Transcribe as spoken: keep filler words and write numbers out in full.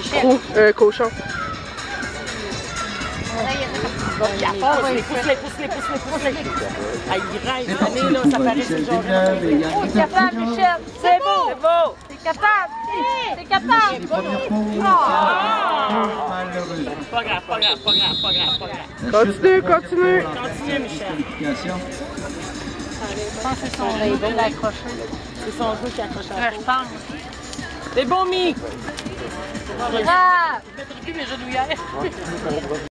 Trou, euh, cochon. Pousse-les, pousse-les, pousse-les, pousse-les, pousse-les. Ah, il rêve, allez là, ça paraît c'est genre. Oh, t'es capable, Michel. C'est beau, c'est beau. T'es capable. T'es capable. Pas grave, pas grave, pas grave, pas grave, pas grave. Continue, continue. Continue, Michel. Je pense que c'est son label accroché. C'est son jeu qui accroche à Je pense. C'est bon, Mi. Ah! Je vais plus mes genouillères.